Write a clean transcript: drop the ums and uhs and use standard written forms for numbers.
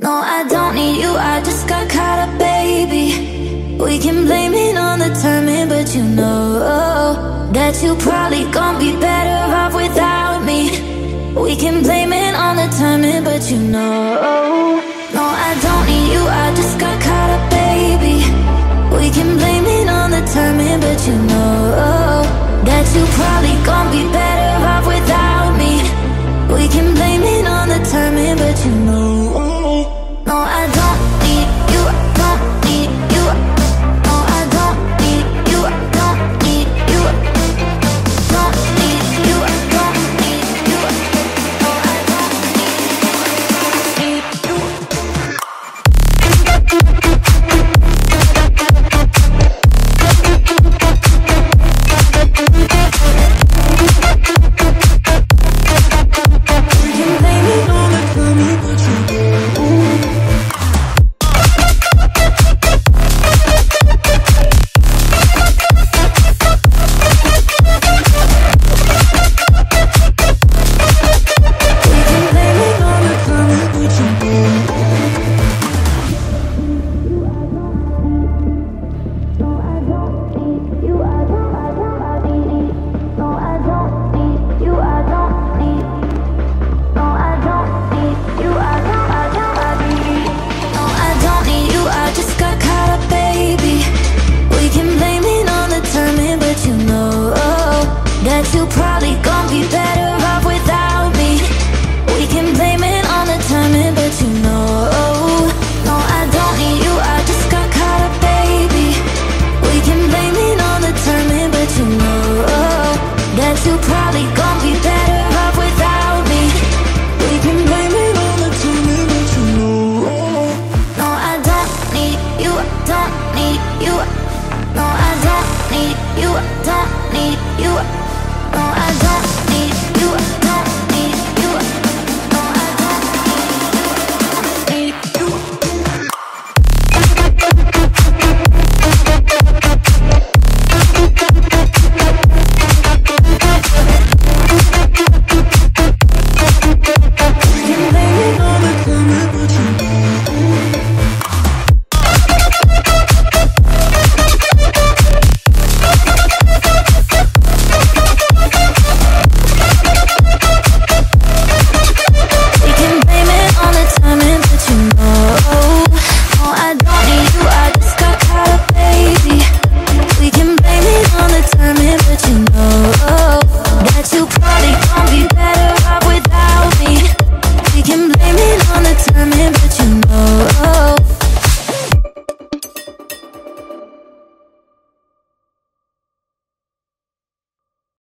No, I don't need you, I just got caught up, baby. We can blame it on the timing, but you know that you probably gon' be better off without me. We can blame it on the timing, but you know. No, I don't need you, I just got caught up, baby. We can blame it on the timing, but you know that you probably gon' be better